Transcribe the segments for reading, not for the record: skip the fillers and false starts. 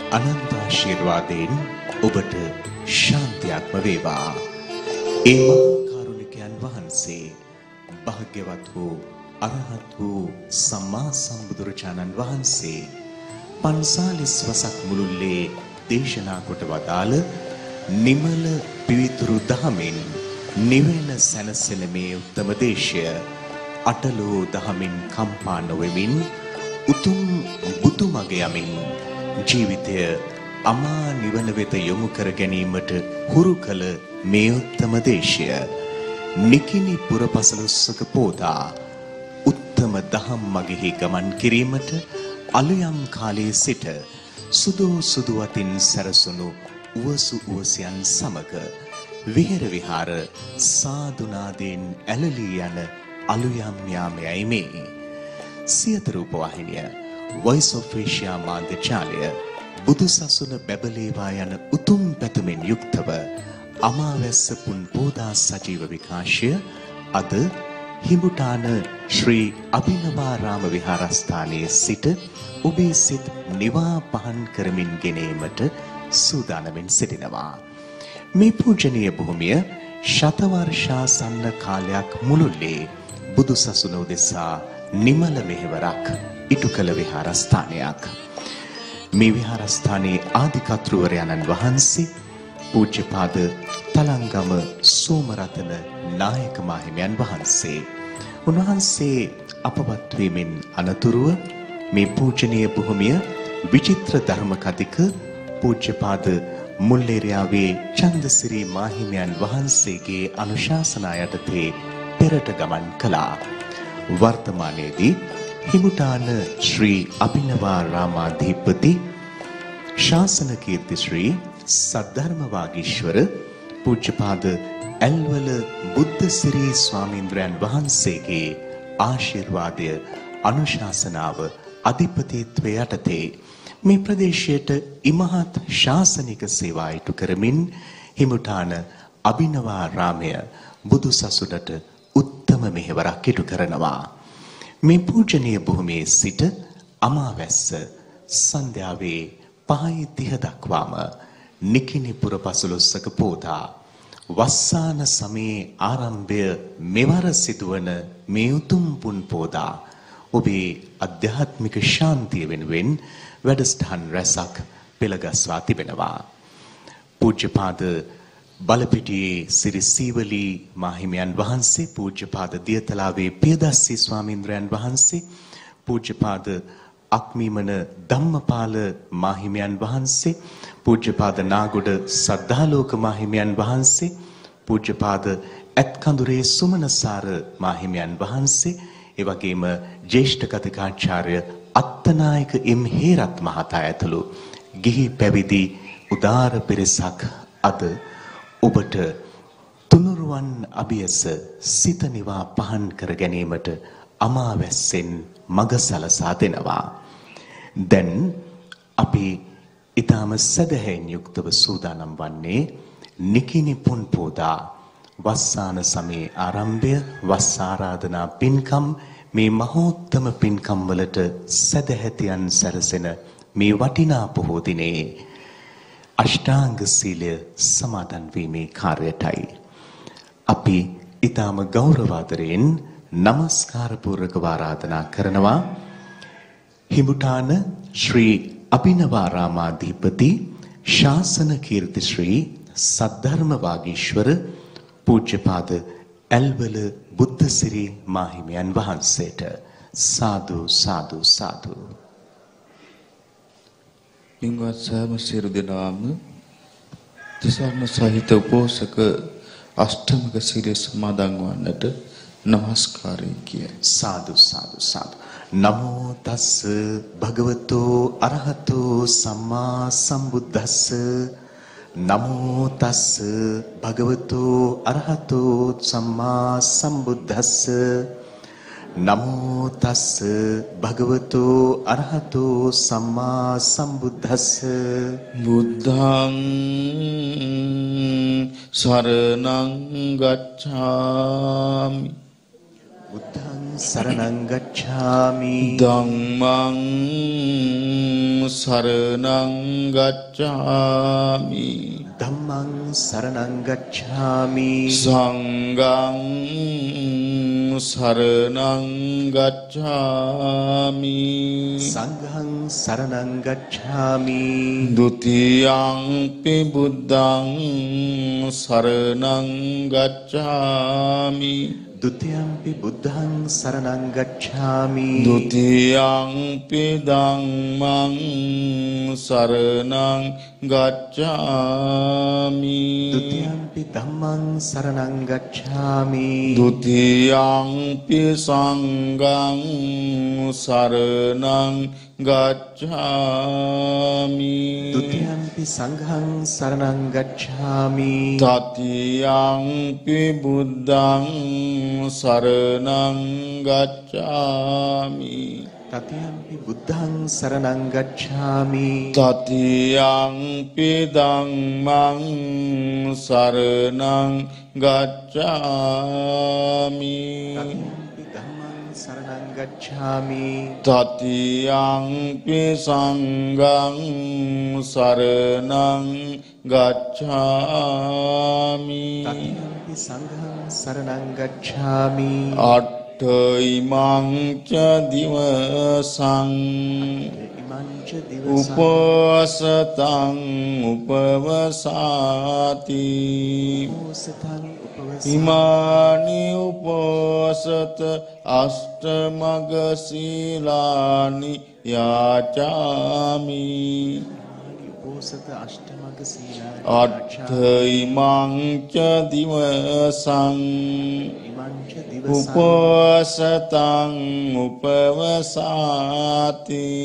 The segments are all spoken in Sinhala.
අනන්ත ආශිර්වාදයෙන් ඔබට ශාන්තියක්ම වේවා. ඒ මහා කරුණිකයන් වහන්සේ භාග්‍යවත් වූ අරහත් වූ සම්මා සම්බුදුරජාණන් වහන්සේ 45 වසක් මුළුල්ලේ දේශනා කොට වදාළ නිමල පිවිතුරු දහමින් නිවන සැනසෙන මේ උත්තම දේශය අටලෝ දහමින් කම්පා නොවෙමින් උතුම් බුදු මග යමින් ජීවිතය අමා නිවන වෙත යොමු කර ගැනීමට හුරු කළ මේ උත්තම දේශය නිකිණි පුරපසළොස්වක පෝදා උත්තම දහම් මගෙහි ගමන් කිරීමට අලුයම් කාලයේ සිට සුදු අතින් සැරසුණු උවසු උවසයන් සමග විහෙර විහාර සාදුනාදෙන් ඇලලී යන අලුයම් යාමයයි මේ. සියත රූපවාහිනිය Voice of Asia මාධ්‍ය ජාලය බුදු සසුන බැබලේවා යන උතුම් පැතුමින් යුක්තව අමාවැස්ස පුන් පෝදා සජීව විකාශය අද හිඹුටාන ශ්‍රී අභිනවාරාම විහාරස්ථානයේ සිට ඔබේ සිත් නිවා පහන් කරමින් ගෙනීමට සූදානමින් සිටිනවා. මේ පූජනීය භූමිය ශතවර්ෂාසන්න කාලයක් මුළුල්ලේ බුදු සසුන උදෙසා නිමල මෙහෙවරක් ඉටු කළ විහාරස්ථානයක්. මේ විහාරස්ථානයේ ආදිකර්තෘවරයන්න් වහන්සේ පූජ්‍යපාද තලංගම සෝමරතන නායක මාහිමියන් වහන්සේ. උන්වහන්සේ අපවත් වීමෙන් අනතුරුව මේ පූජනීය භූමිය විචිත්‍ර ධර්ම කතික පූජ්‍යපාද මුල්ලේරියාවේ චන්දසිරි මාහිමියන් වහන්සේගේ අනුශාසනා යටතේ පෙරට ගමන් කළා. වර්තමානයේදී හිමුටාන ශ්‍රී අභිනවාරාමාධිපති ශාසන කීර්ති ශ්‍රී සද්ධර්ම වාගීශ්වර පූජ්‍යපාද ඇල්වල බුද්ධසිරි ස්වාමීන්ද්‍රයන් වහන්සේගේ ආශිර්වාදය අනුශාසනාව අධිපතිත්වයේ යටතේ මේ ප්‍රදේශයට ඉමහත් ශාසනික සේවා ඉටු කරමින් හිමුටාන අභිනවාරාමය බුදු සසුනට උත්තම මෙහෙවරක් ඉටු කරනවා. මේ පූජනීය භූමියේ සිට අමාවැස්ස සන්ධ්‍යාවේ 5:30 දක්වාම නිකිණි පුරපසළොස්වක පෝදා වස්සාන සමයේ ආරම්භය මෙවර සිදුවන මේ උතුම් පුන් පෝදා ඔබේ අධ්‍යාත්මික ශාන්තිය වෙනුවෙන් වැඩසටහන් රැසක් පෙළගස්වා තිබෙනවා. පූජ්‍යපාද බලපිටියේ සිරි සීවලී මාහිමියන් වහන්සේ, පූජ්‍යපාද දියතලාවේ පියදස්සී ස්වාමීන්ද්‍රයන් වහන්සේ, පූජ්‍යපාද අක්මීමන ධම්මපාල මාහිමියන් වහන්සේ, පූජ්‍යපාද නාගොඩ සද්ධාලෝක මාහිමියන් වහන්සේ, පූජ්‍යපාද ඇත්කඳුරේ සුමනසාර මාහිමියන් වහන්සේ, ඒ වගේම ජ්‍යෙෂ්ඨ කතිකාචාර්ය අත්තනායක එම් හේරත් මහතා ඇතුළු ගිහි පැවිදි උදාර පිරිසක් අද ඔබට තුනුරුවන් අභියස සිත නිවා පහන් කර ගැනීමට අමාවැස්සෙන් මඟ සලසා දෙනවා. දැන් අපි ඊටම සදහෙන් යුක්තව සූදානම් වන්නේ නිකිණි පුන් පෝදා වස්සාන සමයේ ආරම්භය වස් ආරාධනා පින්කම් මේ මහෝත්තම පින්කම් වලට සදහැතියන් සැරසෙන මේ වටිනා පොහෝ දිනේ අෂ්ටාංග සීලය සමාදන් වීමේ කාර්යයටයි අපි ඊටම ගෞරවාදරයෙන් නමස්කාර පූර්වකව ආරාධනා කරනවා හිඹුටාන ශ්‍රී අභිනවාරාමාධිපති ශාසන කීර්ති ශ්‍රී සද්ධර්ම වාගීශ්වර පූජ්‍යපාද ඇල්වල බුද්ධසිරි මාහිමියන් වහන්සේට සාදු සාදු සාදු. පින්වත් සෑම සියලු දෙනාම තිසරණ සහිත උපෝසක අෂ්ටමක සීලය සමාදන් වන්නට නමස්කාරය කිය. සාදු සාදු සාදු. නමෝ තස්ස භගවතෝ අරහතෝ සම්මා සම්බුද්දස්ස. නමෝ තස්ස භගවතෝ අරහතෝ සම්මා සම්බුද්දස්ස. නමෝ තස්ස භගවතෝ අරහතෝ සම්මා සම්බුද්දස්ස. බුද්ධං සරණං ගච්ඡාමි බුද්ධං සරණං ගච්ඡාමි ධම්මං සරණං ගච්ඡාමි ධම්මං සරණං ගච්ඡාමි සංඝං සරණං ගච්ඡාමි සංඝං සරණං ගච්ඡාමි ဒုတိယံ පි බුද්ධං සරණං ගච්ඡාමි ဒုတိယံ පි බුද්ධං සරණං ගච්ඡාමි ဒုတိယံ පි ධම්මං සරණං ගච්ඡාමි ဒုတိယံ පි ධම්මං සරණං ගච්ඡාමි ဒုတိယံ පි සංඝං සරණං ගච්ඡාමි ဒုတိယံ පි සංඝං සරණං ගච්ඡාමි တတိယံ පි බුද්ධං සරණං ගච්ඡාමි တတိယံ පි බුද්ධං සරණං ගච්ඡාමි တတိယံ පි ධම්මං සරණං ගච්ඡාමි တတိယံ පි ධම්මං සරණං ගච්ඡාමි တတိယံ පි සංඝං සරණං ගච්ඡාමි တတိယံ පි සංඝං සරණං ගච්ඡාමි အတ္ඨ ဣမံ ච ดิวสัง ඉමං ච อุ දිවසං ปสตัง อุปวสาติ උපෝසතං อิ උපවසං มานิอุปสตอัสตมกศีลานิยาจามิ උපෝසත අෂ්ටමග සීලානි อัตถ อิมัง ච ดิวสัง ඉමං ච อุป දිවසං สตัง อุปวสาติ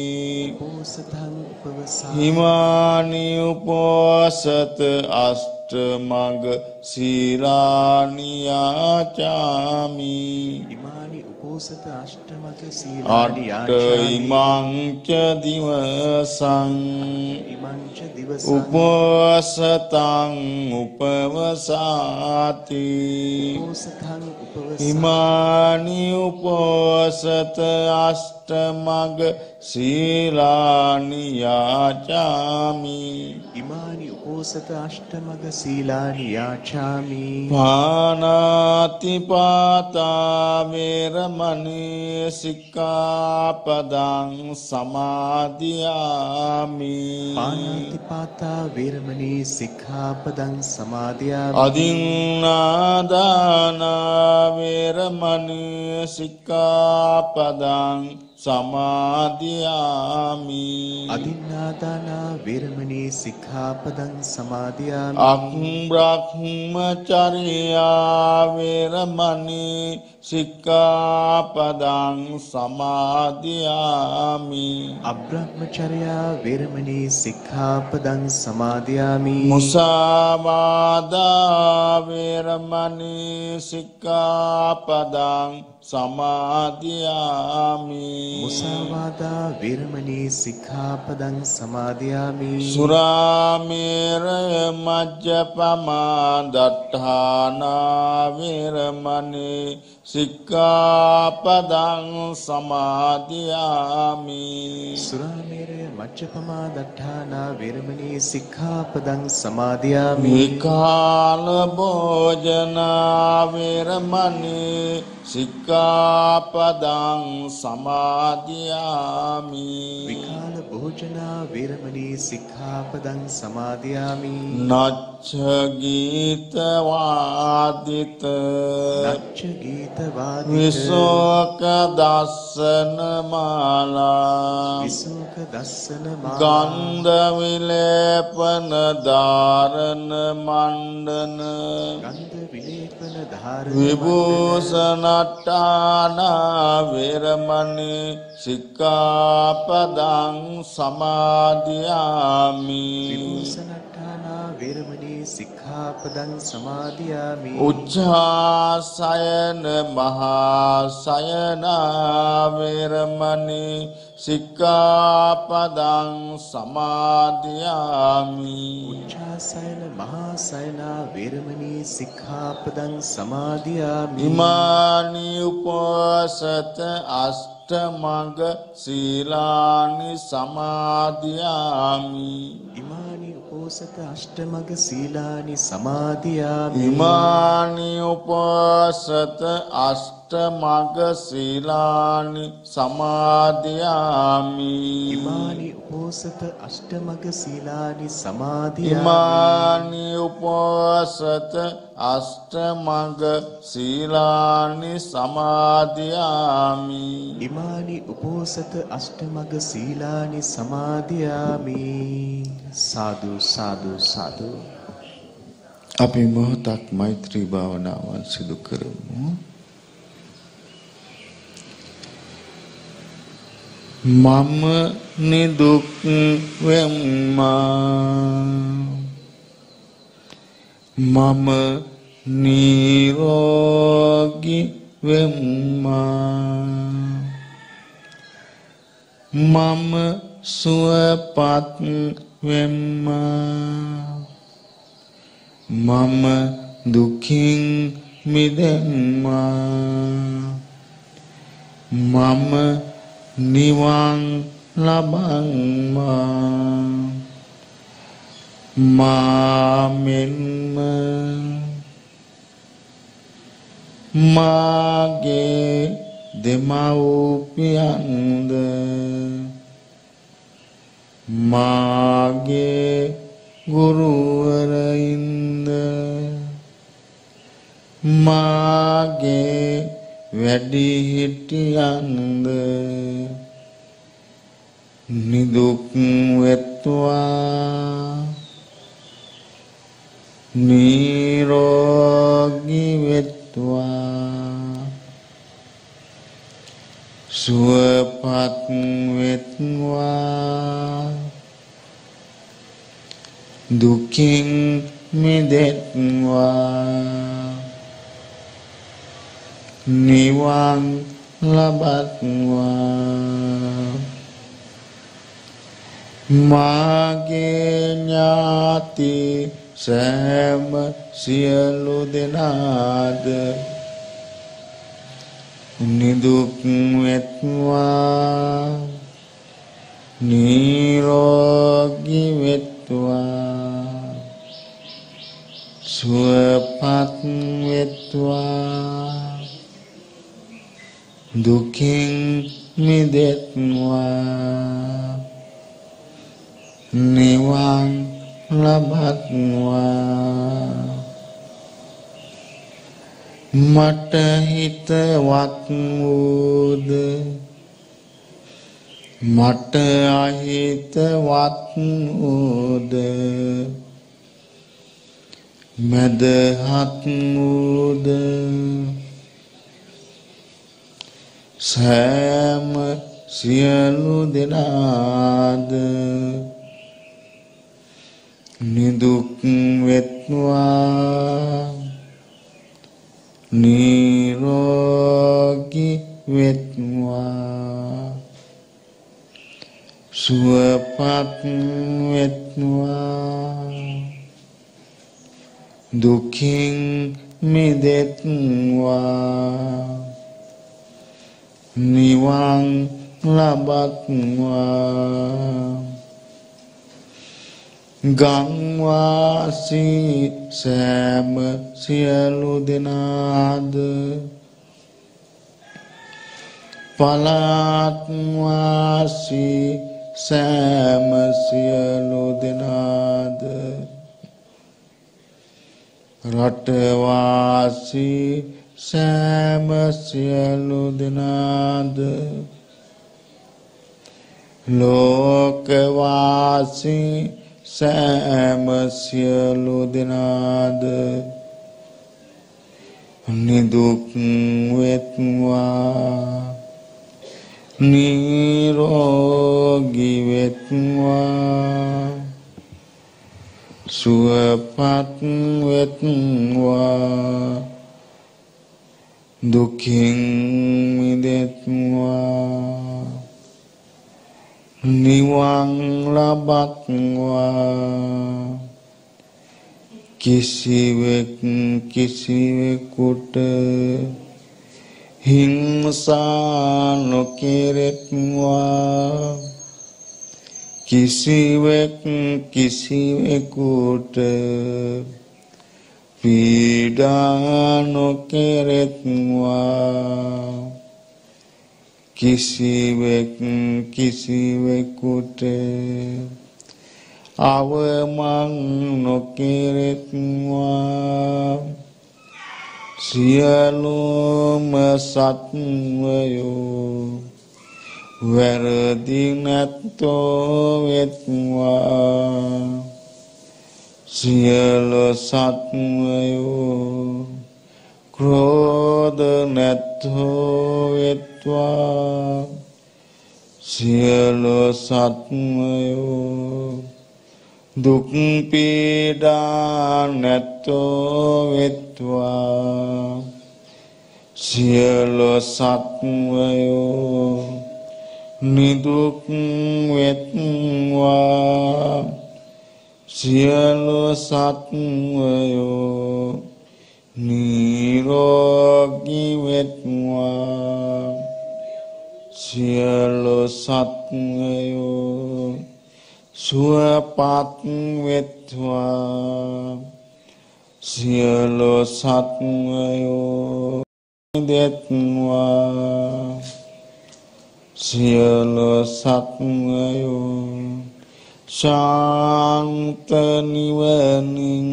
උපෝසතං උපවසං หิมานิอุปสตอัสตมกศีลานิยาจามิ ඉමානි උපෝසත අෂ්ටමග อัต සීලානි ถ อิ යාචාමි มัง ච ดิวสัง ඉමං ච อุ දිවසං ปสตัง อุปวสาติ උපෝසතං อิ උපවසං มานิอุปสตอัสตมกศีลานิยาจามิ ඉමානි උපෝසත අෂ්ටමග සීලානි යාචාමි ปานาติปาตาเวรมณีสิกขาปดังสมาธิยามิ පාණාති පාතා වේරමණී සික්ඛාපදං සමාදියාමි อดินนาดานาเวรมณีสิกขาปดังสมาธิยามิ අදින්නාදානා වේරමණී සික්ඛාපදං සමාදියාමි อักบรักมจริยาเวรมณีสิกขาปดังสมาธิยามิ අබ්‍රහ්මචර්යා වේරමණී සික්ඛාපදං සමාදියාමි มุสาวาดาเวรมณีสิกขาปดังสมาธิยามิ මුසාවාදා වේරමණී සික්ඛාපදං සමාදියාමි สุราเมรยมัจจปมาดัฏฐานาเวรมณีสิกขาปดังสมาธิยามิ සුරාමේරය මච්චපමා දට්ඨානා වේරමණී සික්ඛාපදං සමාදියාමි วิกาลโภจนาเวรมณีสิกขาปดังสมาธิยามิ විකාල භෝජනා වේරමණී සික්ඛාපදං සමාදියාමි นัจฉกีตวาดิต නච්ච ගීත วิ වාදිත โสกดัสสนมาลา විසෝක දස්සන กัน මාලා ดวิเลปนดารณมันดน ගන්ධ විලේපන ධාරණ วิบูสนัตตานาเวรมณีสิกขาปดังสมาธิยามิ විභූෂණට්ඨානා වේරමණී සික්ඛාපදං සමාදියාමි. උච්ඡාසයන මහාසයනා වේරමණී සික්ඛාපදං සමාදියාමි. උච්ඡාසයන මහාසයනා වේරමණී සික්ඛාපදං සමාදියාමි. ඉමානි උපසත අෂ්ටමග සීලානි සමාදියාමි. ඉමානි උපෝසත අෂ්ටමග සීලානි සමාදියාමි. ඉමානි උපසත අෂ්ටමග සීලානි සමාදියාමි. ඉමානි උපෝසත අෂ්ටමග සීලානි සමාදියාමි. ඉමානි උපසත අෂ්ටමග සීලානි සමාදියාමි. ඉමානි උපෝසත අෂ්ටමග සීලානි සමාදියාමි. සාදු සාදු සාදු. අපි මොහොතක් මෛත්‍රී භාවනාවන් සිදු කරමු. මම නිදුක් වෙම්මා මම නිරෝගී වෙම්මා මම සුවපත් වෙම්මා මම දුකින් මිදෙම්මා මම නිවන් ලබම්මා මාමෙන්ම මාගේ දෙමව්පියන්ද මාගේ ගුරුවරයින්ද මාගේ වැඩිහිටියන්ද නිදුක් වෙත්වා නිරෝගී වෙත්වා සුවපත් වෙත්වා දුකින් මිදෙත්වා නිවන් ලබත්වා මාගේ ඥාති සෑම සියලු දෙනාද නිදුක් වෙත්වා නිරෝගී වෙත්වා සුවපත් වෙත්වා දුකින් මිදෙත්වා නිවන් ලබත්වා මට හිතවත් වූද මට අහිතවත් වූද මදහත් වූද සෑම සියලු දෙනාද නිදුක් වෙත්වා නිරෝගී වෙත්වා සුවපත් වෙත්වා දුකින් මිදෙත්වා නිවන් ලබත්වා ගම්වාසී සෑම සියලු දෙනාද පළාත්වාසී සෑම සියලු දෙනාද රටවාසී සෑම සියලු දෙනාද ලෝකවාසී සෑම සියලු දෙනාද නිදුක් වෙත්වා නිරෝගී වෙත්වා සුවපත් වෙත්වා දුකින් මිදෙත්වා නිවන් ලබත්වා කිසිවෙකුට හිංසා නොකෙරෙත්වා කිසිවෙකුට පීඩා නොකෙරෙත්වා කිසිවෙකුට අවමන් නොකෙරෙත්වා සියලුම සත්වයෝ වැරදි නැත්තෝ වෙත්වා සියලු සත්වයෝ ක්‍රෝධ නැත්තෝ වෙත්වා සියලු සත්වයෝ දුක් පීඩා නැත්තෝ වෙත්වා සියලු සත්වයෝ නිදුක් වෙත්වා සියලු සත්වයෝ නිරෝගී වෙත්වා සියලු සත්වයෝ සුවපත් වෙත්වා සියලු සත්වයෝ දෙත්වා සියලු සත්වයෝ ශාන්ත නිවනින්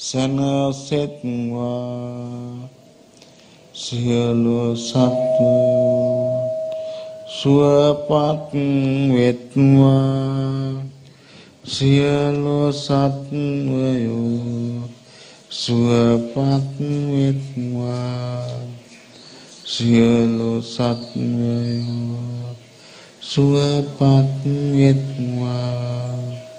සැනසෙත්වා සියලු සත්වයෝ සුවපත් වෙත්වා සියලු සත්වයෝ සුවපත් වෙත්වා සියලු සත්වයෝ සුවපත් වෙත්වා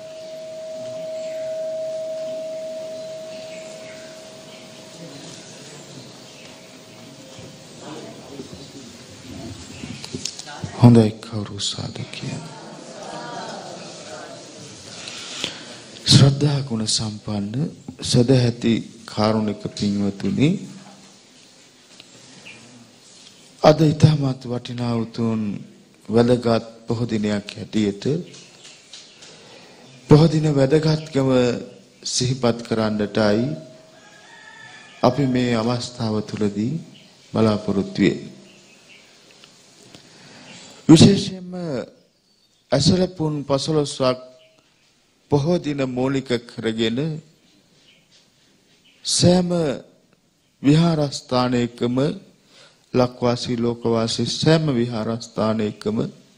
හොඳයි කවුරු සාදු කියන ශ්‍රද්ධා ගුණ සම්පන්න සදැහැති කාරුණික පින්වතුනි අද ඊටමත් වටිනා උතුම් වැදගත් පොහොය දිනයක් හැටියට පොහොය දින වැදගත්කම සිහිපත් කරන්නටයි අපි මේ අවස්ථාව තුලදී බලාපොරොත්තු වෙන්නේ. විශේෂයෙන්ම අසලපුන් 15ක් පොහොය දින මූලික කරගෙන සෑම විහාරස්ථානයකම ලක්වාසී ලෝකවාසී සෑම විහාරස්ථානයකම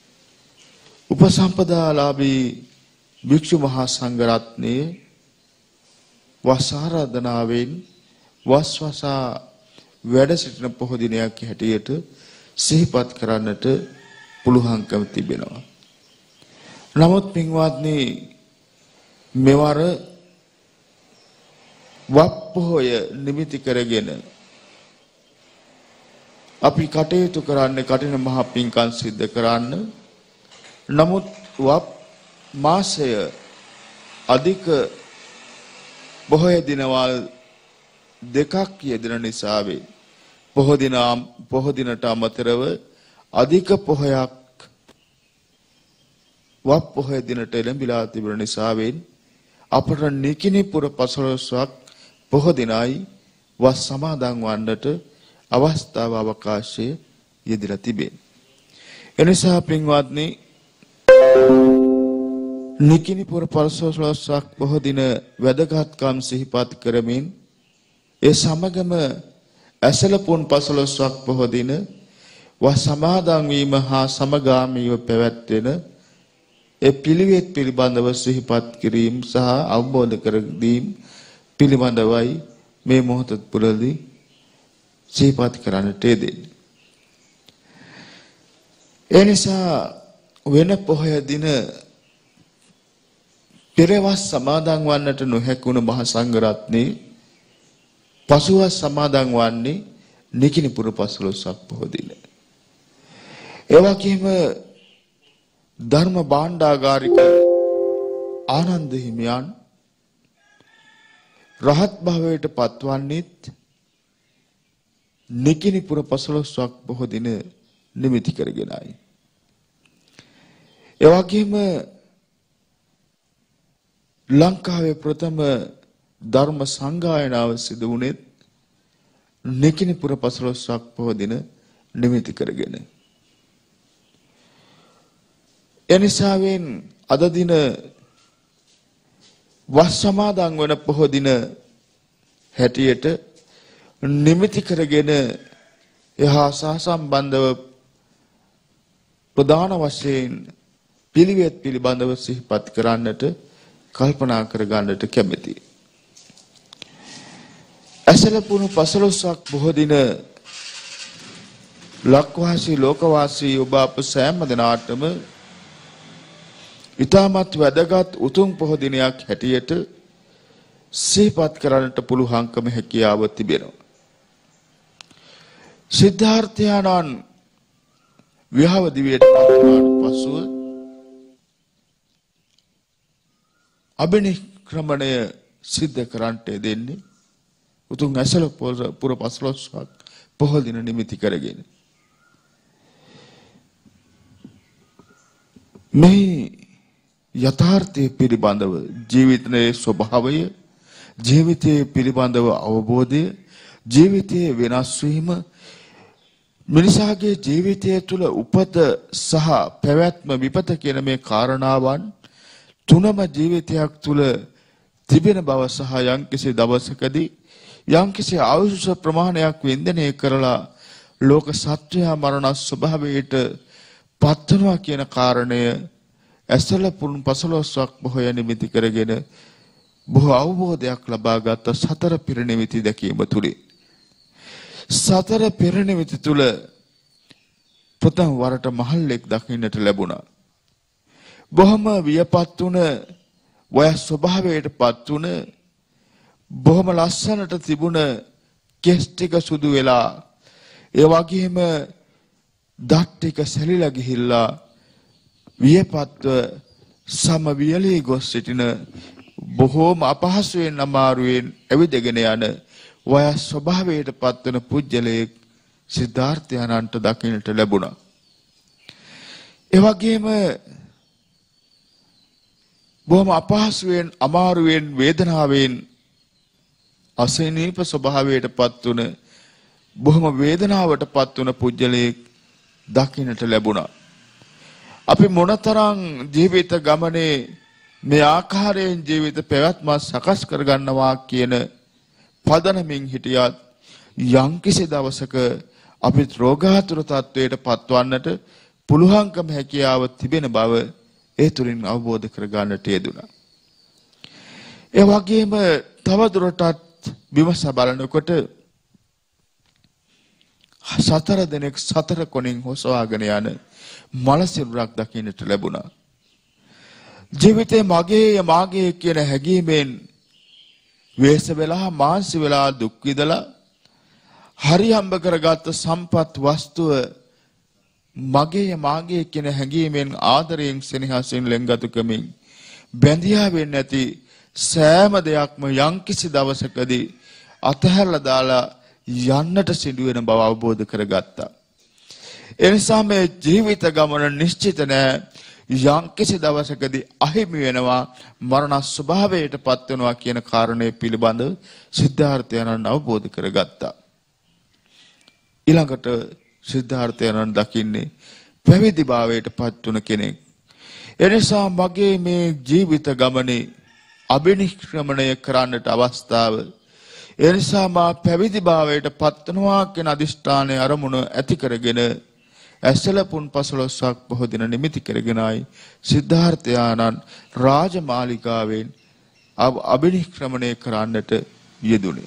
උපසම්පදාලාභී භික්ෂු මහා සංඝරත්නයේ වස් ආරාධනාවෙන් වස්වසා වැඩ සිටින පොහොය දිනයක් හැටියට සිහිපත් කරන්නට පුළුවන්කම තිබෙනවා. නමුත් පින්වත්නි මෙවර වප් පොහොය නිමිති කරගෙන අපි කටයුතු කරන්නේ කටින මහ පින්කම් සිද්ධ කරන්න. නමුත් වප් මාසය අධික පොහොය දිනවල් දෙකක් යෙදෙන නිසාවෙන් පොහොය දිනට අමතරව අධික පොහොයක් වප් පොහොය දිනට එළඹිලා තිබෙන නිසාවෙන් අපට නිකිණිපුර 15ක් පොහොය දිනයි වස් සමාදන් වන්නට අවස්ථාව අවකාශය යෙදලා තිබේ. එනිසා පින්වත්නි නිකිණිපුර 15ක් පොහොය දින වැදගත්කම් සිහිපත් කරමින් ඒ සමගම ඇසලපුන් 15ක් පොහොය දින වස් සමාදන් වීම හා සමගාමීව පැවැත්වෙන ඒ පිළිවෙත් පිළිබඳව සිහිපත් කිරීම සහ අවබෝධ කර දීම පිළිබඳවයි මේ මොහොත තුළදී සිහිපත් කරන්නට යෙදෙන්නේ. ඒ නිසා වෙන පොහොය දින පෙරවස් සමාදන් වන්නට නොහැකුණු මහ සංඝරත්නයේ පසුවස් සමාදන් වන්නේ නිකිණිපුර 15ක් පොහොය දින. ඒ වගේම ධර්ම භාණ්ඩාගාරික ආනන්ද හිමියන් රහත් භාවයට පත්වන්නේත් නිකිණිපුර 15ක් පොහොය දින නිමිති කරගෙනයි. ඒ වගේම ලංකාවේ ප්‍රථම ධර්ම සංගායනාව සිදු වුණේ නිකිණිපුර 15ක් පොහොය දින නිමිති කරගෙන. එනිසාවෙන් අද දින වස් සමාදන් වන පොහොය දින හැටියට නිමිති කරගෙන එහා සහසම්බන්ධව ප්‍රධාන වශයෙන් පිළිවෙත් පිළිබඳව සිහිපත් කරන්නට කල්පනා කර ගන්නට කැමැති. ඇසලපුණු 15ක් බොහෝ දින ලක්වාසී ලෝකවාසී ඔබ අප සෑම දිනාටම ඊටමත් වැදගත් උතුම් පොහොය දිනයක් හැටියට සිහිපත් කරන්නට පුළුවන්කම හැකියාව තිබෙනවා. සිද්ධාර්ථයන්න් විහාව දිවියට පත්වනාට පසුව අබිනික්‍රමණය සිද්ධ කරන්නට දෙන්නේ උතුම් ඇසලපුර 15ක් පොහොය දින නිමිති කරගෙන. මේ යථාර්ථය පිළිබඳව ජීවිතයේ ස්වභාවය, ජීවිතයේ පිළිබඳව අවබෝධය, ජීවිතයේ වෙනස් වීම, මිනිසාගේ ජීවිතය තුළ උපත සහ පැවැත්ම විපත කියන මේ කාරණාවන් තුනම ජීවිතයක් තුළ තිබෙන බව සහ යම්කිසි දවසකදී යම්කිසි ආයුෂ ප්‍රමාණයක් වින්දනය කරලා ලෝක සත්වයා මරණ ස්වභාවයට පත්වනවා කියන කාරණය ඇසලපුණු 15ක් පොහොය නිමිති කරගෙන බොහෝ අවබෝධයක් ලබාගත් සතර පිරිනිමිති දැකීම තුලින් සතර පිරිනිමිති තුල ප්‍රථම වරට මහල්ලෙක් දකින්නට ලැබුණා. බොහොම වියපත් වුණ වයස් ස්වභාවයටපත් වුණ බොහොම ලස්සනට තිබුණ කෙස් ටික සුදු වෙලා ඒ වගේම දත් ටික සැලිලා ගිහිල්ලා වියපත්ව සම වියලී ගොස් සිටින බොහෝම අපහසුයෙන් අමාරුවෙන් ඇවිදගෙන යන වයස් ස්වභාවයට පත්වන පුජ්‍යලයේ සිද්ධාර්ථයන්ට දකින්නට ලැබුණා. ඒ වගේම බොහොම අපහසුයෙන් අමාරුවෙන් වේදනාවෙන් අසනීප ස්වභාවයට පත්වන බොහොම වේදනාවට පත්වන පුජ්‍යලයේ දකින්නට ලැබුණා. අපි මොනතරම් ජීවිත ගමනේ මේ ආකාරයෙන් ජීවිත පැවැත්ම සකස් කරගන්නවා කියන පදනමින් හිටියත් යම්කිසි දවසක අපි රෝගාතුර තත්වයට පත්වන්නට පුළුවන්කම හැකියාව තිබෙන බව ඒ තුලින් අවබෝධ කරගන්නට යෙදුණා. ඒ වගේම තවදුරටත් විමසා බලනකොට සතර දිනක් සතර කොණින් හොසවාගෙන යන මල සිරුරක් දකින්නට ලැබුණා. ජීවිතේ මගේ මාගේ කියන හැඟීමෙන් වේස වෙලා මාංශ වෙලා දුක් විඳලා හරි හම්බ කරගත්ත සම්පත් වස්තුව මගේ මාගේ කියන හැඟීමෙන් ආදරයෙන් සෙනෙහසින් ලෙන්ගතුකමින් බැඳියා වෙන්නේ නැති සෑම දෙයක්ම යම්කිසි දවසකදී අතහැරලා දාලා යන්නට සිදු වෙන බව අවබෝධ කරගත්තා. එනිසා මේ ජීවිත ගමන නිශ්චිත නැහැ. යම්කිසි දවසකදී අහිමි වෙනවා, මරණ ස්වභාවයට පත් වෙනවා කියන කාරණය පිළිබඳව සිද්ධාර්ථයන්න් අවබෝධ කරගත්තා. ඊළඟට සිද්ධාර්ථයන්න් දකින්නේ පැවිදි භාවයට පත් වුණ කෙනෙක්. එනිසා මගේ මේ ජීවිත ගමනේ අබිනික්‍රමණය කරන්නට අවස්ථාව. එනිසා මා පැවිදි භාවයට පත් වෙනවා කියන අදිෂ්ඨානය අරමුණ ඇති කරගෙන ඇසලපුන් 15ක් පොහොය දින නිමිති කරගෙනයි සිද්ධාර්ථයාණන් රාජමාලිගාවෙන් අබිනික්‍රමණය කරන්නට යෙදුනේ.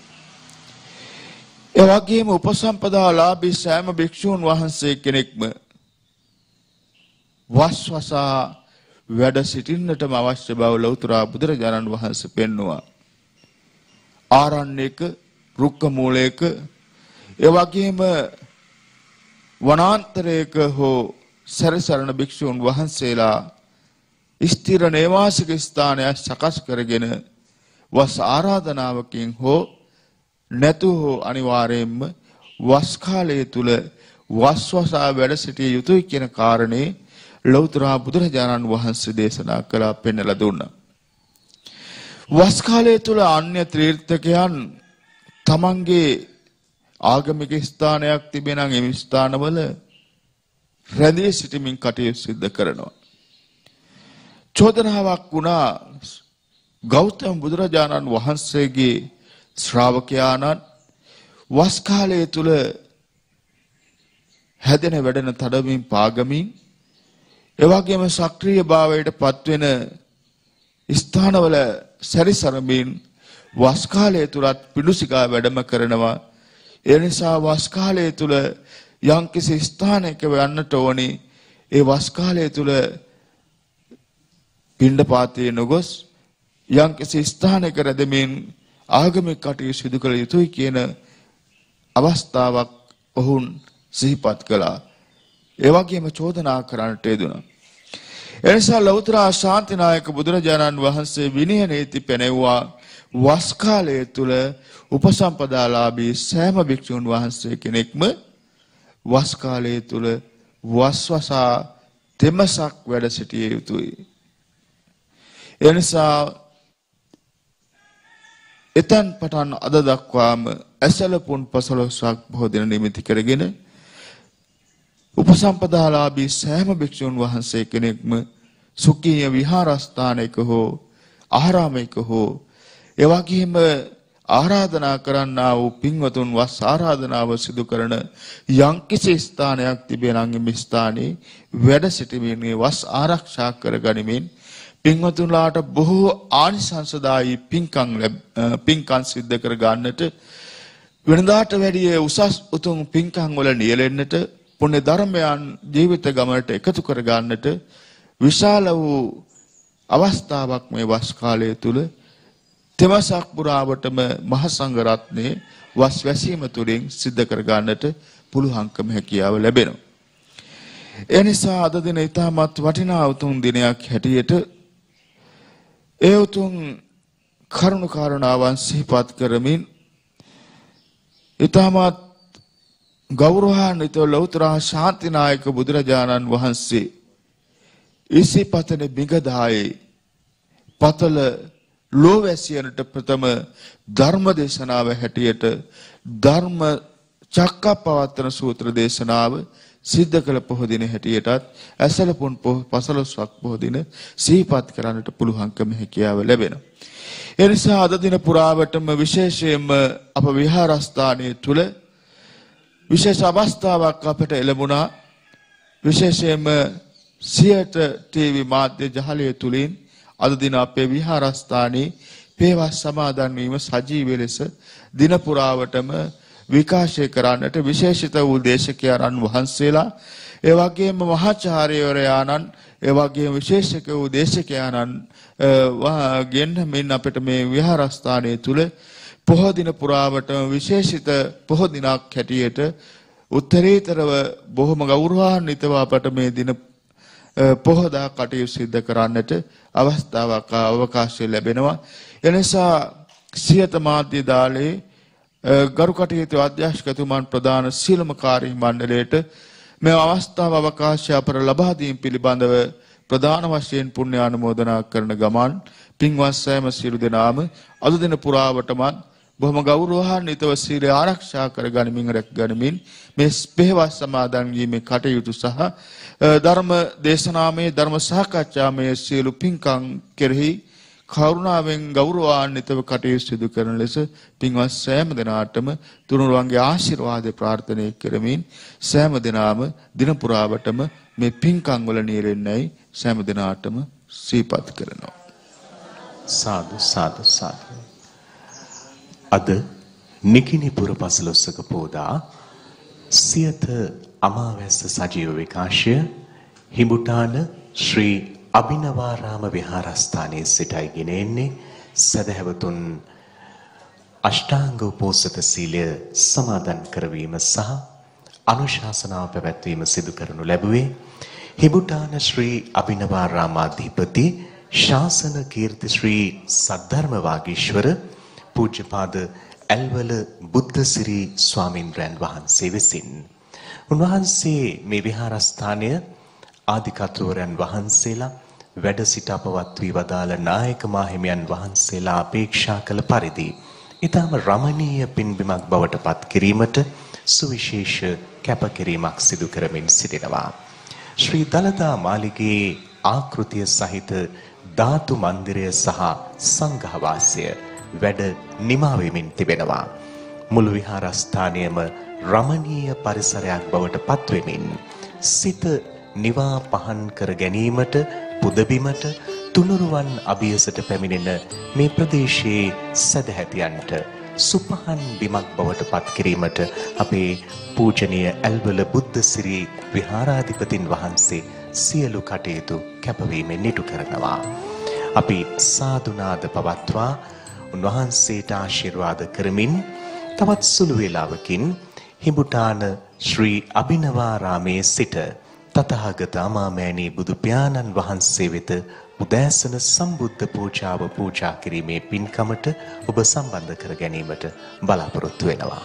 ඒ වගේම උපසම්පදාලාභී සෑම භික්ෂූන් වහන්සේ කෙනෙක්ම වස්වසා වැඩ සිටින්නටම අවශ්‍ය බව ලෞතර බුදුරජාණන් වහන්සේ පෙන්වුවා. ආරණ්‍යක රුක්ක මූලයක ඒ වගේම වනාන්තරයක හෝ සැරිසරන භික්ෂුන් වහන්සේලා ස්ථිර නේවාසික ස්ථානයක් සකස් කරගෙන වස් ආරාධනාවකින් හෝ නැතු හෝ අනිවාර්යයෙන්ම වස් කාලය තුල වස්වසා වැඩ සිටිය යුතුයි කියන කාරණේ ලෞතර බුදුරජාණන් වහන්සේ දේශනා කළා පෙන්වලා දුන්නා. වස් කාලය තුල අන්‍ය ත්‍රිර්ථකයන් තමන්ගේ ආගමික ස්ථානයක් තිබෙන නම් එම ස්ථානවල රැඳී සිටමින් කටයුතු සිදු කරනවා. චෝදනාවක් වුණා ගෞතම බුදුරජාණන් වහන්සේගේ ශ්‍රාවකයාණන් වස් කාලය තුල හැදෙන වැඩෙන තඩමින් පාගමින් එවැගේම සක්‍රීය භාවයට පත්වෙන ස්ථානවල සැරිසරමින් වස් කාලය තුලත් පිඬුසිඟා වැඩම කරනවා. ඒ නිසා වස් කාලය තුල යම්කිසි ස්ථානයක යන්නට ඕනි. ඒ වස් කාලය තුල පිණ්ඩපාතයේ නොගොස් යම්කිසි ස්ථානයක රැඳෙමින් ආගමික කටයුතු සිදු කළ යුතුයි කියන අවස්ථාවක් ඔවුන් සිහිපත් කළා. ඒ වගේම චෝදනා කරන්නට යෙදුණා. එනිසා ලෞතර ශාන්තිනායක බුදුරජාණන් වහන්සේ විනය නීති පෙනෙව්වා. වස් කාලය තුල උපසම්පදාලාභී සෑම භික්ෂුන් වහන්සේ කෙනෙක්ම වස් කාලය තුල වස්වසා තෙමසක් වැඩ සිටිය යුතුයි. එනිසා එතන් පටන් අද දක්වාම ඇසලපුන් 15ක් බොහෝ දින නිමිති කරගෙන උපසම්පදාලාභී සෑම භික්ෂුන් වහන්සේ කෙනෙක්ම සුඛීය විහාරස්ථානයක හෝ ආරාමයක හෝ එවැගේම ආරාධනා කරන්නා වූ පින්වතුන් වස් ආරාධනාව සිදු කරන යම්කිසි ස්ථානයක් තිබෙනා නම් මේ ස්ථානයේ වැඩ සිටීමේ වස් ආරක්ෂා කර ගනිමින් පින්වතුන්ලාට බොහෝ ආනිසංසදායී පින්කම් සිද්ධ කර ගන්නට වෙනදාට වැඩිය උසස් උතුම් පින්කම් වල නියැලෙන්නට පුණ්‍ය ධර්මයන් ජීවිත ගමනට එකතු කර ගන්නට විශාල වූ අවස්ථාවක් මේ වස් කාලය තුල තෙමසක් පුරාවටම මහ සංඝ රත්නයේ වස් වැසීම තුළින් සිද්ධ කර ගන්නට පුළුවන්කම හැකියාව ලැබෙනවා. ඒ නිසා අද දින ඊටමත් වටිනා උතුම් දිනයක් හැටියට ඒ උතුම් කරුණු කාරණාවන් සිහිපත් කරමින් ඊටමත් ගෞරවාන්විත ලෞතර ශාන්තිනායක බුදුරජාණන් වහන්සේ ඉසිපතන බිගදායේ පතල ලෝවැසියනට ප්‍රථම ධර්ම දේශනාව හැටියට ධර්ම චක්කප්පවත්තන සූත්‍ර දේශනාව සිද්ධ කළ පොහොය දින හැටියටත් ඇසලපුන් 15ක් පොහොය දින සිහිපත් කරන්නට පුළුවන්කම හැකියාව ලැබෙනවා. ඒ නිසා අද දින පුරාවටම විශේෂයෙන්ම අප විහාරස්ථානයේ තුල විශේෂ අවස්ථාවක් අපට ලැබුණා. විශේෂයෙන්ම සියත ටීවී මාධ්‍ය ජාලය තුලින් අද දින අපේ විහාරස්ථානයේ පේවස් සමාදන් වීම සජීවී ලෙස දින පුරාවටම විකාශය කරන්නට විශේෂිත වූ දේශකයන්න් වහන්සේලා ඒ වගේම මහාචාර්යවරයාණන් ඒ වගේම විශේෂක වූ දේශකයන්න් ගෙන්නමින් අපිට මේ විහාරස්ථානයේ තුල පොහොය දින පුරාවටම විශේෂිත පොහොය දිනක් හැටියට උත්තරීතරව බොහොම ගෞරවාන්විතව අපට මේ දින පොහොදා කටයුතු සිදු කරන්නට අවස්ථාවක් අවකාශය ලැබෙනවා. එනිසා සියත මාධ්‍ය දාලේ ගරු කටයුතු අධ්‍යක්ෂකතුමන් ප්‍රධාන සීලම කාර්ය මණ්ඩලයට මේ අවස්ථාව අවකාශය අපර ලබා දීම පිළිබඳව ප්‍රධාන වශයෙන් පුණ්‍ය ආනුමෝදනා කරන ගමන් පින්වත් සෑම සියලු දෙනාම අද දින පුරාවටම බොහොම ගෞරවාන්විතව සීලය ආරක්ෂා කර ගනිමින් රැක ගනිමින් මේ පෙහෙවස් සමාදන් වීමේ කටයුතු සහ ධර්ම දේශනාමය ධර්ම සාකච්ඡාමය සියලු පින්කම් කෙරෙහි කරුණාවෙන් ගෞරවාන්විතව කටයුතු සිදු කරන ලෙස පින්වත් සෑම දෙනාටම තුනුරුවන්ගේ ආශිර්වාද ප්‍රාර්ථනා කරමින් සෑම දෙනාම දින පුරාවටම මේ පින්කම් වල නිරෙන්නයි සෑම දෙනාටම සිහිපත් කරනවා. සාදු සාදු සාදු. අද නිකිණිපුර පසළොස්වක පෝදා සියත අමාවැස්ස සජීව විකාශය හිඹුටාන ශ්‍රී අභිනවාරාම විහාරස්ථානයේ සිටයි ගෙන එන්නේ සදහැවතුන් අෂ්ටාංග උපෝසත සීලය සමාදන් කරවීම සහ අනුශාසනාව පැවැත්වීම සිදු කරනු ලැබුවේ හිබුටාන ශ්‍රී අභිනවාරාමාධිපති ශාසන කීර්ති ශ්‍රී සද්ධර්ම වාගීශ්වර පූජ්‍යපාද ඇල්වල බුද්ධසිරි ස්වාමින්ද්‍රයන් වහන්සේ විසින් උන්වහන්සේ මේ විහාරස්ථානය ආදිකතුවරයන් වහන්සේලා වැඩ සිට අපවත් වී වදාළ නායක මාහිමියන් වහන්සේලා අපේක්ෂා කළ පරිදි ඊටම රමණීය පින්බිමක් බවට පත් කිරීමට සුවිශේෂ කැපකිරීමක් සිදු කරමින් සිටිනවා. ශ්‍රී දලදා මාලිගයේ ආකෘතිය සහිත ධාතු මන්දිරය සහ සංඝවාසය වැඩ නිමා වෙමින් තිබෙනවා. මුළු විහාරස්ථානයම රමණීය පරිසරයක් බවට පත් වෙමින් සිත නිවා පහන් කර ගැනීමට පුදබිමට තුනුරුවන් අභියසට පැමිණෙන මේ ප්‍රදේශයේ සදැහැතියන්ට සුපහන් බිමක් බවට පත් කිරීමට අපේ පූජනීය ඇල්වල බුද්ධසිරි විහාරාධිපතින් වහන්සේ සියලු කටයුතු කැපවීමෙන් ඉටු කරනවා. අපි සාදුනාද පවත්වා උන්වහන්සේට ආශිර්වාද කරමින් තවත් සුළු වේලාවකින් හිඹුටාන ශ්‍රී අභිනවාරාමේ සිට තථාගත අමාමෑණී බුදු පියාණන් වහන්සේ වෙත උදෑසන සම්බුද්ධ පූජාව පූජා කිරීමේ පින්කමට ඔබ සම්බන්ධ කර ගැනීමට බලාපොරොත්තු වෙනවා.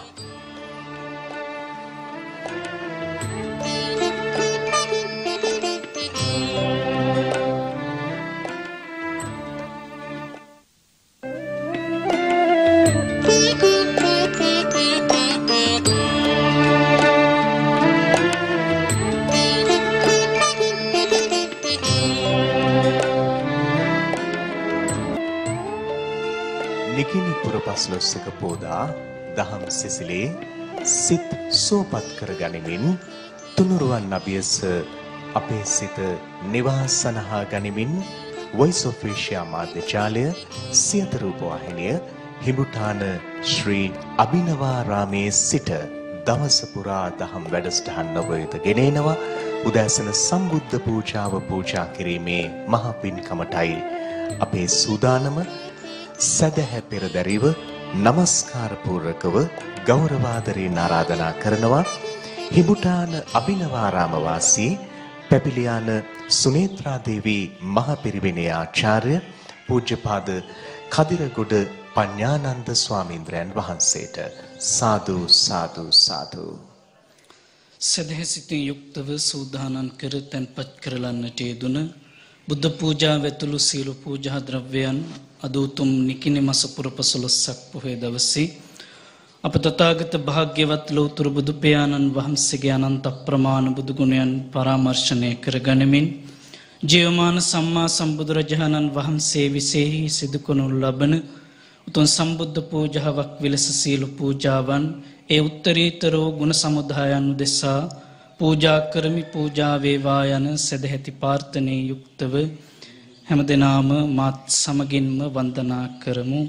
පස්ලොස්සක පෝදා දහම් සෙසිලේ සිත් සෝපත් කර ගනිමින් තුනුරුවන් අභියස අපේ සිත නිවාසනහා ගනිමින් වොයිස් ඔෆ් ඒෂියා මාධ්‍ය ජාලය සියත රූපවාහිනිය හිඹුටාන ශ්‍රී අභිනවාරාමේ සිට දවස පුරා දහම් වැඩසටහන් ඔබ වෙත ගෙනෙනවා. උදෑසන සම්බුද්ධ පූජාව පූජා කිරීමේ මහ පින්කමටයි අපේ සූදානම. සදහැ පෙරදැරිව නමස්කාර පූර්වකව ගෞරවාදරයෙන් ආරාධනා කරනවා හිඹුටාන අභිනවාරාම වාසී පැපිලියාන සුනේත්‍රා දේවී මහපිරිවෙනේ ආචාර්ය පූජ්‍යපාද කදිරගොඩ පඤ්ඤානන්ද ස්වාමීන්ද්‍රයන් වහන්සේට සාදු සාදු සාදු. සදහැසිතින් යුක්තව සූදානම් කර තැන්පත් කරලන්නට යෙදුන බුද්ධ පූජා වෙතුළු සීල පූජා ද්‍රව්‍යයන් අද උතුම් නිකිණි මස පුර 15ක් පොහොය දවසේ අප තථාගත භාග්‍යවත් ලෝතුරු බුදු පියාණන් වහන්සේගේ අනන්ත ප්‍රමාණ බුදු ගුණයන් පරාමර්ශනය කර ගනිමින් ජීවමාන සම්මා සම්බුදුරජාණන් වහන්සේ විසෙහි සිදු කරනු ලබන උතුම් සම්බුද්ධ පූජාවක් විලස සීල පූජාවන් ඒ උත්තරීතර ගුණ සමුදායන් උදෙසා පූජා කරමි. පූජා වේවා යන සදැහැති ප්‍රාර්ථනාවේ යුක්තව හැම දිනම මාත් සමගින්ම වන්දනා කරමු.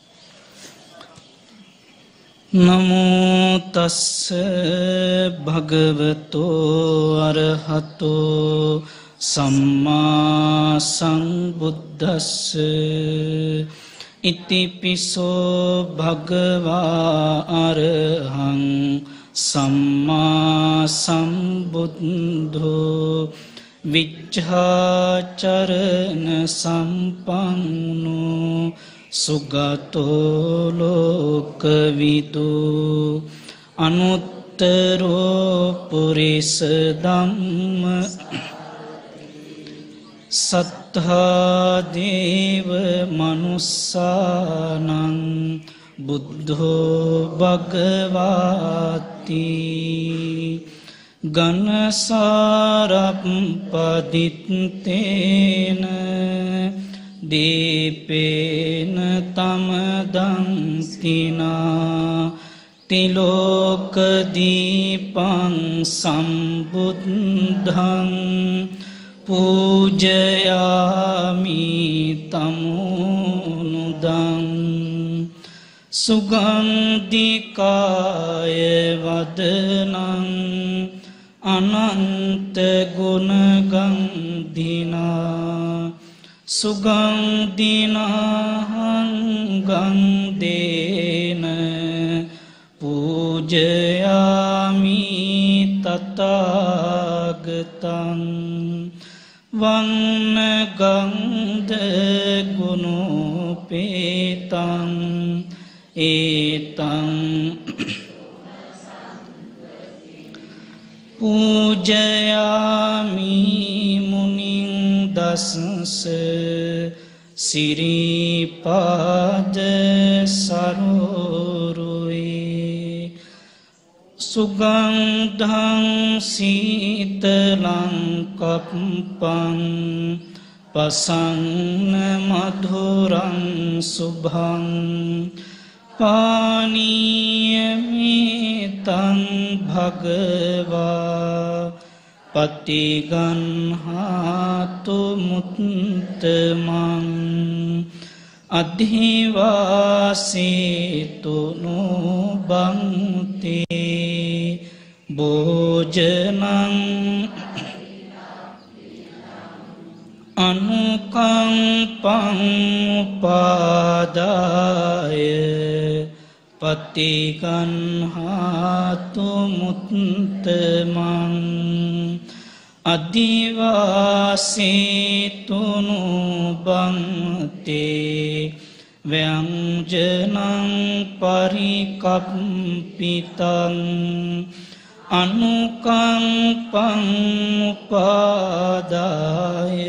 නමෝ තස්ස භගවතෝ අරහතෝ සම්මා සම්බුද්දස්ස ඉතිපිසෝ භගවා අරහං සම්මා සම්බුද්ධෝ විජ්ජාචරණ සම්පන්නෝ සුගතෝ ලෝකවිදු අනුත්තරෝ පුරිස ධම්ම සත්තා දේව මනුස්සානං බුද්ධෝ භගවාති ගනසාරප්පදිත්තේන දීපේන තමදන්තිනා තිලෝක දීපං සම්බුද්ධං පූජයාමි තමුනුදං සුගන්ධිකාය වදනං අනන්ත ගුණ ගන්ධිනා සුගන්ධිනාහං ගන්ධේන පූජයාමි තථාගතං වන්න ගන්ධ ගුණෝපේතං ඒතං පූජයාමි මුනිං දස්ස සිරිපාද සරෝරුවේ සුගන්ධං සීතලං කප්පං පසන්න මධුරං සුභං පානීයමේතං භගවා පතිගන්හාතු මුත්තමං අධිවාසේතු නුබන්තේ භෝජනං අනුකම්පං උපාදාය පතිගන්හාතු මුත්තමං අධිවාසේතු නුබන්තේ ව්‍යංජනං පරිකම්පිතං අනුකම්පං උපාදාය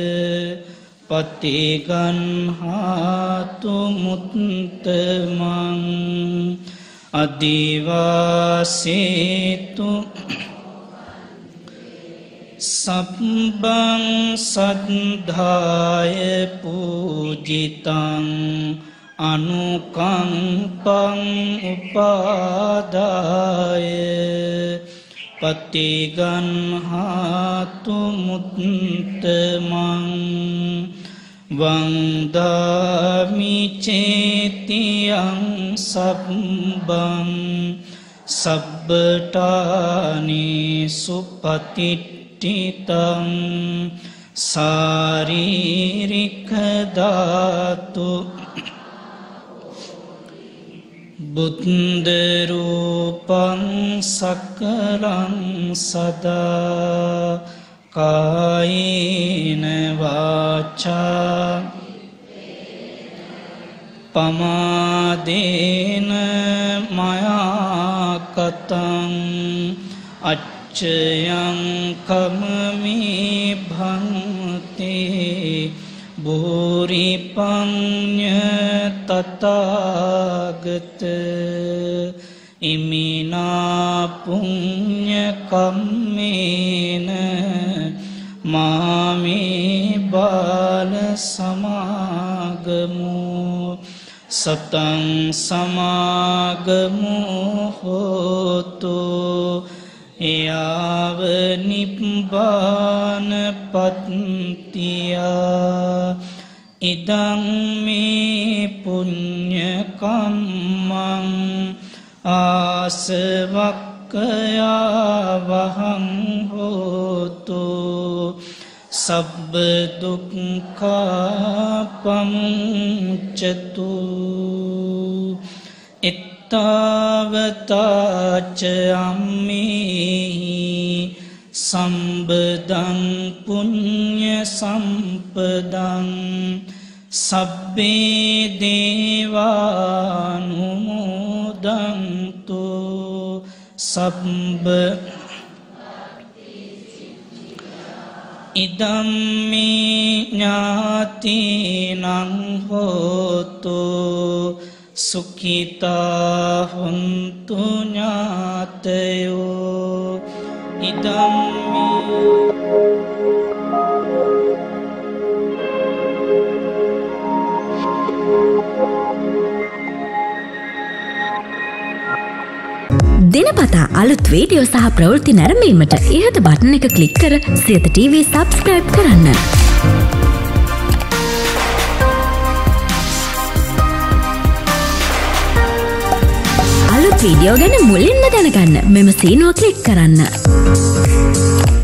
පතිගන්හාතු මුත්තමං අදිවාසේතු සබ්බං සද්ධාය පූජිතං අනුකම්පං උපාදාය පතිගන්හාතු මුත්තමං වන්දාමි චේතියං සබ්බං සබ්බටානි සුපතිට්ඨිතං සාරීරික ධාතු බුද්ධ රූපං සකලං සදා කායේන වාචා පමාදේන මයා කතං අච්චයං කමමේ භන්තේ බෝරිපඤ්ඤ තථාගත ඉමිනා පුඤ්ඤ කම්මේන මාමේ බාල සමාගමෝ සතං සමාගමෝ හෝතු යාව නිබ්බාන පත්තියා ඉදං මේ පුඤ්ඤ කම්මං ආසවක්ඛයා වහං හෝතු සබ්බ දුක්ඛා පමුච්ඡතු තාවතාච අම්මේහි සම්බදං පුඤ්ඤ සම්පදං සබ්බේ දේවානුමෝදන්තු සබ්බ ඉදම්මේ ඥාතිනං හෝතු සුඛිතා හොන්තු ඥාතයෝ ඉදම්මේ දිනපතා අලුත් වීඩියෝ සහ ප්‍රවෘත්ති නැරඹීමට ඉහත බටන් එක ක්ලික් කර සියත TV සබ්ස්ක්‍රයිබ් කරන්න. අලුත් වීඩියෝ ගැන මුලින්ම දැනගන්න මෙම සීනුව ක්ලික් කරන්න.